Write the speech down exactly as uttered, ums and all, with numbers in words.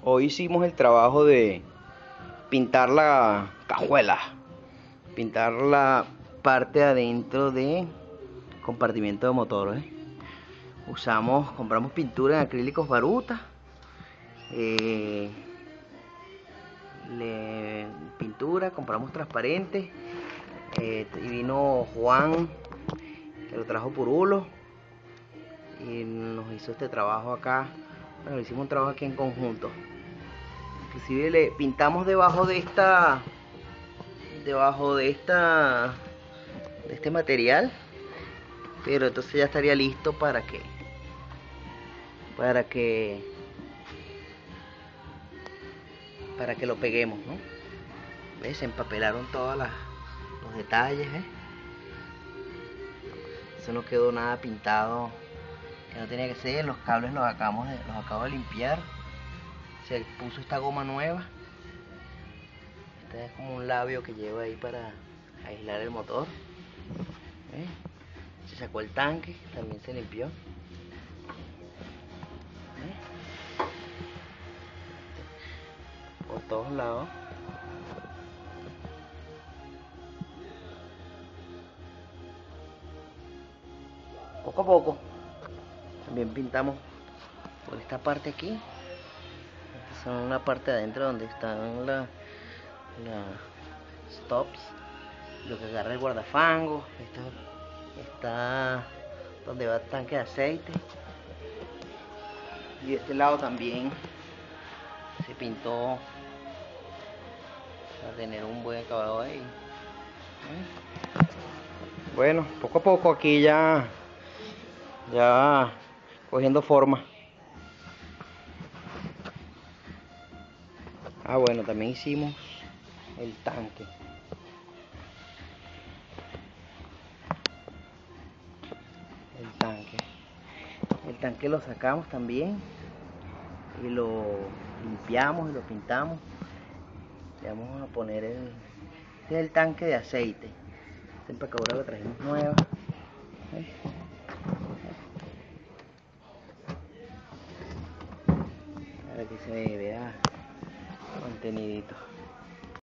Hoy hicimos el trabajo de pintar la cajuela, pintar la parte adentro de compartimiento de motor, ¿eh? Usamos, compramos pintura en acrílicos Baruta, eh, le, pintura, compramos transparente, eh, y vino Juan, que lo trajo por Hulo, y nos hizo este trabajo acá. Bueno, hicimos un trabajo aquí en conjunto. Inclusive le pintamos debajo de esta, debajo de esta, de este material, pero entonces ya estaría listo para que, para que, para que lo peguemos, ¿no? ¿Ves? Se empapelaron todos los detalles, ¿eh? Eso no quedó nada pintado que no tenía que ser. Los cables los acabamos de, los acabo de limpiar. Se puso esta goma nueva. Este es como un labio que lleva ahí para aislar el motor. ¿Eh? Se sacó el tanque, también se limpió. ¿Eh? Por todos lados. Poco a poco. También pintamos por esta parte aquí. Esta son una parte de adentro donde están las la stops, lo que agarra el guardafango. Esto está donde va el tanque de aceite, y este lado también se pintó para tener un buen acabado ahí. Bueno, poco a poco aquí ya ya cogiendo forma. Ah, bueno, también hicimos el tanque. El tanque. El tanque lo sacamos también y lo limpiamos y lo pintamos. Le vamos a poner el, este es el tanque de aceite. Esta empacadura la trajimos nueva. ¿Eh? Para que se vea contenidito.